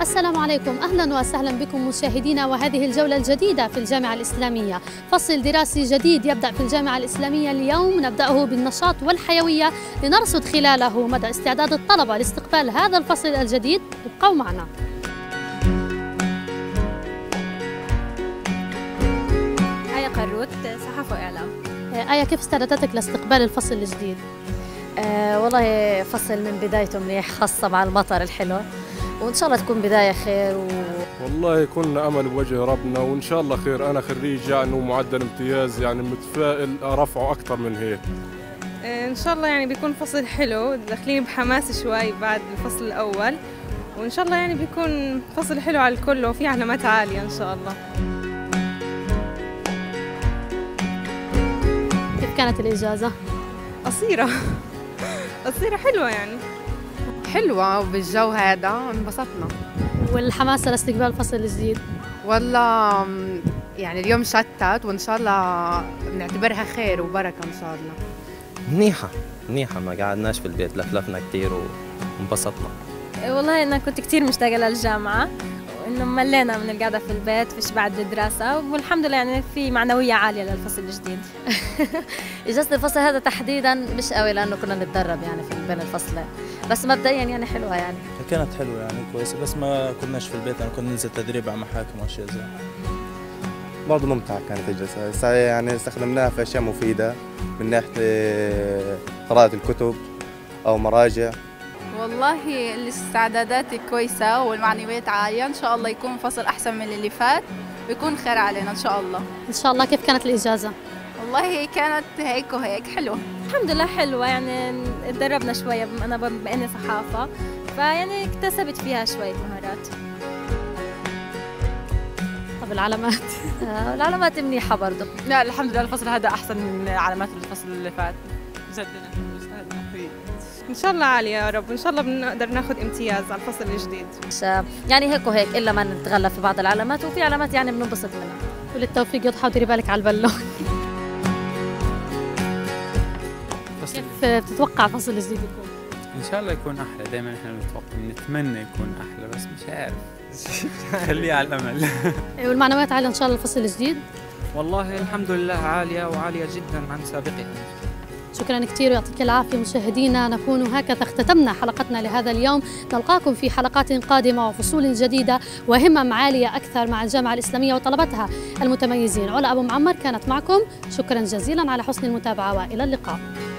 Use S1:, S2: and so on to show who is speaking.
S1: السلام عليكم، أهلا وسهلا بكم مشاهدينا وهذه الجولة الجديدة في الجامعة الإسلامية. فصل دراسي جديد يبدأ في الجامعة الإسلامية اليوم، نبدأه بالنشاط والحيوية لنرصد خلاله مدى استعداد الطلبة لاستقبال هذا الفصل الجديد. ابقوا معنا.
S2: آية قروت، صحافة وإعلام.
S1: آية، كيف استعداداتك لاستقبال الفصل الجديد؟
S3: والله فصل من بدايته منيح، خاصة مع المطر الحلو، وإن شاء الله تكون بداية خير
S4: والله كنا أمل بوجه ربنا وإن شاء الله خير. أنا خريج يعني ومعدل امتياز، يعني متفائل أرفعه أكثر من هيك.
S5: إن شاء الله يعني بيكون فصل حلو، داخلين بحماس شوي بعد الفصل الأول، وإن شاء الله يعني بيكون فصل حلو على الكل وفي علامات عالية إن شاء الله.
S1: كيف كانت الإجازة؟
S5: قصيرة حلوة يعني.
S6: حلوة وبالجو هذا انبسطنا.
S1: والحماسة لاستقبال الفصل الجديد؟
S6: والله يعني اليوم شتت وإن شاء الله بنعتبرها خير وبركة إن شاء الله.
S7: منيحة ما قعدناش في البيت، لفلفنا كتير وانبسطنا.
S2: والله أنا كنت كتير مشتاقة للجامعة، وإنه ملينا من القعدة في البيت فيش بعد الدراسة، والحمد لله يعني في معنوية عالية للفصل الجديد.
S3: إجازة الفصل هذا تحديدا مش قوي لأنه كنا نتدرب يعني في بين الفصلين، بس مبدئيا يعني حلوة يعني.
S8: كانت حلوة يعني كويسة، بس ما كناش في البيت، يعني كنا ننزل تدريب على محاكم وأشياء زي.
S9: برضه ممتعة كانت الجلسة، يعني استخدمناها في أشياء مفيدة من ناحية قراءة الكتب أو مراجع.
S10: والله الاستعدادات كويسة والمعنويات عالية، إن شاء الله يكون فصل أحسن من اللي فات ويكون خير علينا إن شاء الله.
S1: إن شاء الله. كيف كانت الإجازة؟
S10: والله كانت هيك وهيك حلوة.
S2: الحمد لله حلوة، يعني تدربنا شوية، أنا بإني صحافة فيعني اكتسبت فيها شوية مهارات.
S1: طب العلامات؟
S3: العلامات منيحة برضه.
S11: لا الحمد لله الفصل هذا أحسن من علامات الفصل اللي فات. جدنا إن شاء الله عالية يا رب، إن شاء الله بنقدر ناخذ امتياز على الفصل الجديد.
S3: يعني هيك وهيك، إلا ما نتغلب في بعض العلامات، وفي علامات يعني بننبسط منها.
S1: وللتوفيق يضحى، وديري بالك على البالون. كيف بتتوقع الفصل الجديد يكون؟
S12: إن شاء الله يكون أحلى، دائما إحنا نتمنى يكون أحلى، بس مش عارف. خليه على الأمل.
S1: والمعنويات عالية إن شاء الله الفصل الجديد؟
S13: والله الحمد لله عالية وعالية جدا عن سابقها.
S1: شكرا كثير ويعطيك العافية مشاهدينا. نكون هكذا اختتمنا حلقتنا لهذا اليوم، نلقاكم في حلقات قادمة وفصول جديدة وهمم عالية أكثر مع الجامعة الإسلامية وطلبتها المتميزين. علا أبو معمر كانت معكم، شكرا جزيلا على حسن المتابعة وإلى اللقاء.